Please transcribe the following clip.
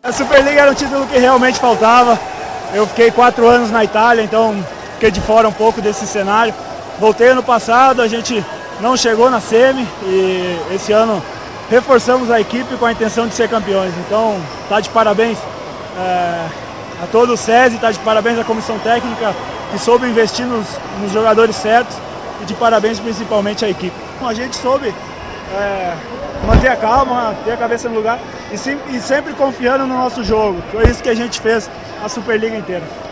A Superliga era um título que realmente faltava. Eu fiquei 4 anos na Itália, então fiquei de fora um pouco desse cenário. Voltei ano passado, a gente não chegou na semi e esse ano reforçamos a equipe com a intenção de ser campeões. Então tá de parabéns a todo o SESI, tá de parabéns à comissão técnica que soube investir nos jogadores certos e de parabéns principalmente à equipe. A gente soube manter a calma, ter a cabeça no lugar e sempre confiando no nosso jogo. Foi isso que a gente fez a Superliga inteira.